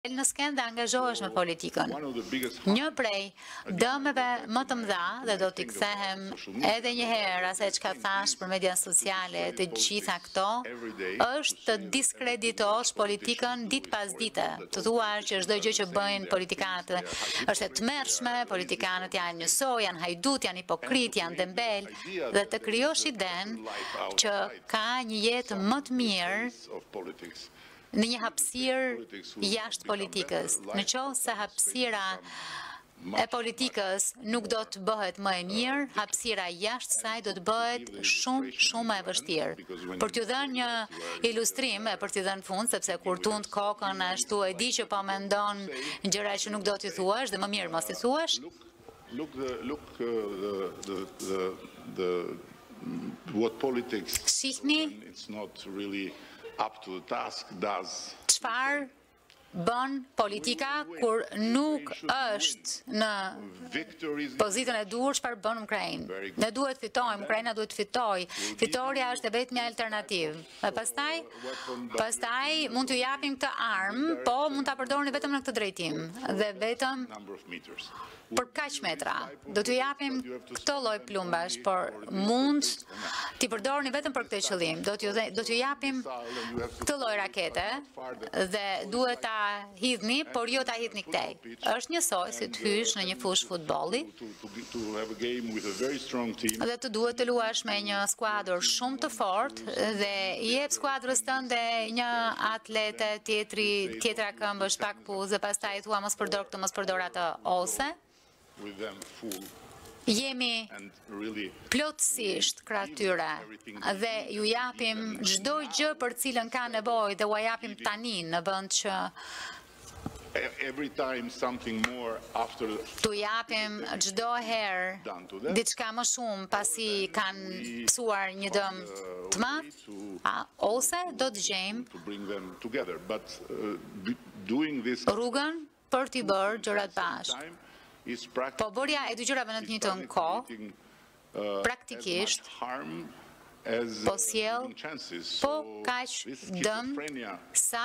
në skenë dhe angazhohesh me politikën. Një prej dëmeve më të mëdha, dhe do t'i kthehem edhe një herë asaj çka thash për mediat sociale, të gjitha këto, është të diskreditosh politikën ditë pas dite. Të thuash që çdo gjë që bëjnë politikanët është e tmerrshme, politikanët janë njësoj, janë hajdut, janë hipokrit, janë dembel, dhe të krijosh idenë që ka një jetë më të mirë në një hapësirë jashtë politikës. Në qoftë se hapësira e politikës nuk do të bëhet më e mirë, hapësira jashtë saj do të bëhet shumë më e vështirë. Për t'ju dhënë një ilustrim, për t'ju dhënë fund, sepse kur tund kokën ashtu e di që po mendon gjëra që nuk do t'i thuash dhe më mirë mos t'i thuash. What politics Shihni it's not really up to the task does. Çfarë bën politika kur nuk është në pozitën e duhur, çfarë bën Ukrainë. Ne duhet fitojmë, Ukraina duhet fitoj. Fitoria është e vetmja alternativë. E pastaj mund t'ju japim këtë armë, po mund ta përdorni vetëm në këtë drejtim dhe vetëm për kaq metra. Do t'ju japim këtë lloj plumbash, por mund t'i përdorni vetëm për këtë qëllim. Do t'ju japim këtë lloj rakete dhe duhet ta hidhni, por jo ta hidhni këtej. Është njësoj si të hysh në një fushë futbolli dhe të duhet të luash me një skuadër shumë të fortë dhe i jep skuadrës tënde një atlete, tjetra këmbësh pak puzë dhe pastaj thua mos përdor këtë, mos përdor atë, ose jemi plotësisht krah tyre dhe ju japim çdo gjë për cilën ka nevojë dhe u japim tani në vend që t'u japim çdo herë diçka më shumë pasi kanë psuar një dëm të madh, ose do të gjejmë rrugën për t'i bërë gjërat bashkë. Po bërja e dy gjërave në të njëjtën kohë, praktikisht, po sjell po kaq dëm sa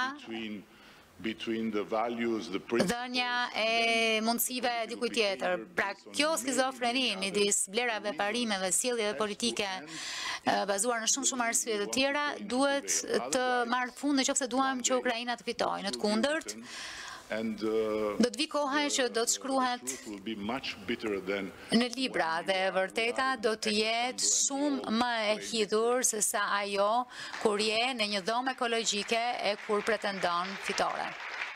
dhënia e mundësive e dikujt tjetër. Pra, kjo skizofreni midis vlerave, parimeve, sjelljeve politike bazuar në shumë arsye të tjera duhet të marrë fund nëse duam që Ukraina të fitojë. Në të kundërt, do të vi koha që do të shkruhet në libra dhe e vërteta do të jetë shumë më e hidhur se sa ajo kur je në një dhomë ekologjike e kur pretendon fitore.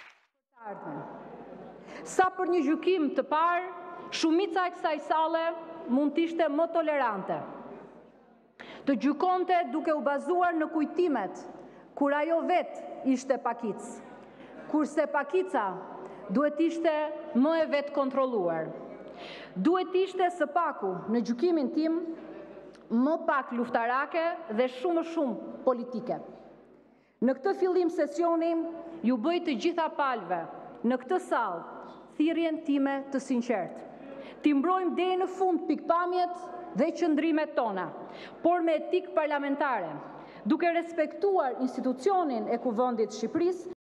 Sa për një gjykim të parë, shumica e kësaj sale mund të ishte më tolerante. Të gjykonte duke u bazuar në kujtimet kur ajo vetë ishte pakic. Kurse pakica duhet ishte më e vetë kontrolluar. Duhet ishte së paku, në gjykimin tim, më pak luftarake dhe shumë politike. Në këtë fillim sesioni, ju bëj të gjitha palëve në këtë sallë thirrjen time të sinqertë. Ti mbrojmë deri në fund pikpamjet dhe qëndrimet tona, por me etikë parlamentare, duke respektuar institucionin e Kuvendit të Shqipërisë.